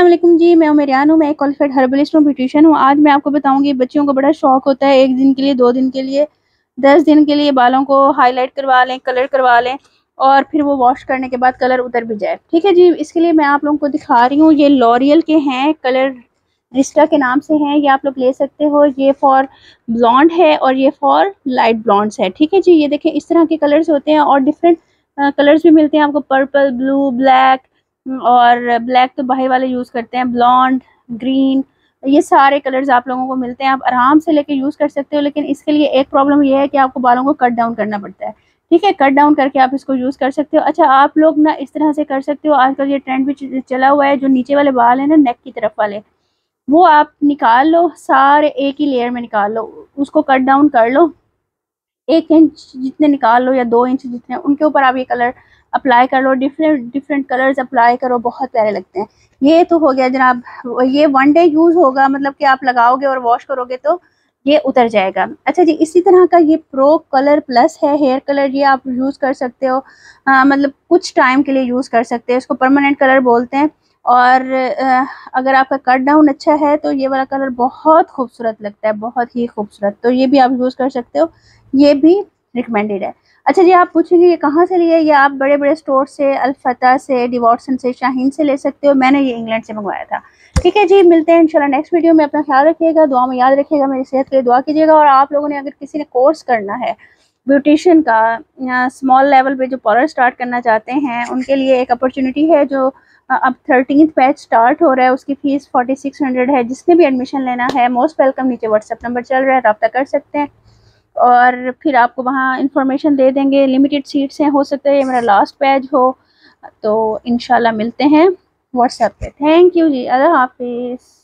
अस्सलाम वालेकुम जी, मैं उमेरियान हूँ। मैं एक क्वालिफाइड हर्बलिस्ट और ब्यूटिशियन हूँ। आज मैं आपको बताऊंगी, बच्चियों को बड़ा शौक होता है 1 दिन के लिए, 2 दिन के लिए, 10 दिन के लिए बालों को हाईलाइट करवा लें, कलर करवा लें और फिर वो वॉश करने के बाद कलर उतर भी जाए। ठीक है जी, इसके लिए मैं आप लोगों को दिखा रही हूँ। ये लॉरियल के हैं, कलर रिस्टा के नाम से हैं। ये आप लोग ले सकते हो। ये फॉर ब्लॉन्ड है और ये फॉर लाइट ब्लॉन्ड्स है। ठीक है जी, ये देखें इस तरह के कलर्स होते हैं और डिफरेंट कलर्स भी मिलते हैं आपको, पर्पल, ब्लू, ब्लैक। और ब्लैक तो बाहर वाले यूज़ करते हैं, ब्लॉन्ड, ग्रीन, ये सारे कलर्स आप लोगों को मिलते हैं। आप आराम से लेके यूज़ कर सकते हो, लेकिन इसके लिए एक प्रॉब्लम ये है कि आपको बालों को कट डाउन करना पड़ता है। ठीक है, कट डाउन करके आप इसको यूज़ कर सकते हो। अच्छा, आप लोग ना इस तरह से कर सकते हो, आजकल ये ट्रेंड भी चला हुआ है, जो नीचे वाले बाल हैं ना, नेक की तरफ वाले, वो आप निकाल लो, सारे एक ही लेयर में निकाल लो, उसको कट डाउन कर लो, 1 इंच जितने निकाल लो या 2 इंच जितने, उनके ऊपर आप ये कलर अप्लाई कर लो। डिफरेंट डिफरेंट कलर्स अप्लाई करो, बहुत प्यारे लगते हैं। ये तो हो गया जनाब। ये 1 डे यूज़ होगा, मतलब कि आप लगाओगे और वॉश करोगे तो ये उतर जाएगा। अच्छा जी, इसी तरह का ये प्रो कलर प्लस है, हेयर कलर। ये आप यूज़ कर सकते हो, मतलब कुछ टाइम के लिए यूज़ कर सकते हो। इसको परमानेंट कलर बोलते हैं। और अगर आपका कट डाउन अच्छा है तो ये वाला कलर बहुत खूबसूरत लगता है, बहुत ही खूबसूरत। तो ये भी आप यूज़ कर सकते हो, ये भी रिकमेंडेड है। अच्छा जी, आप पूछेंगे ये कहाँ से लिए? ये आप बड़े बड़े स्टोर से, अल्फता से, डिवॉर्सन से, शाहीन से ले सकते हो। मैंने ये इंग्लैंड से मंगवाया था। ठीक है जी, मिलते हैं इंशाल्लाह नेक्स्ट वीडियो में। अपना ख्याल रखिएगा, दुआ में याद रखिएगा, मेरी सेहत के लिए दुआ कीजिएगा। और आप लोगों ने अगर किसी ने कोर्स करना है ब्यूटिशियन का, या स्मॉल लेवल पे जो पार्लर स्टार्ट करना चाहते हैं, उनके लिए एक अपॉर्चुनिटी है। जो अब 13th बैच स्टार्ट हो रहा है, उसकी फ़ीस 4600 है। जिसने भी एडमिशन लेना है, मोस्ट वेलकम। नीचे व्हाट्सएप नंबर चल रहा है, रब्ता कर सकते हैं और फिर आपको वहाँ इंफॉर्मेशन दे देंगे। लिमिटेड सीट्स हैं, हो सकता है ये मेरा लास्ट बैच हो। तो इंशाल्लाह मिलते हैं व्हाट्सएप पे। थैंक यू जी, अल्लाह हाफिज़।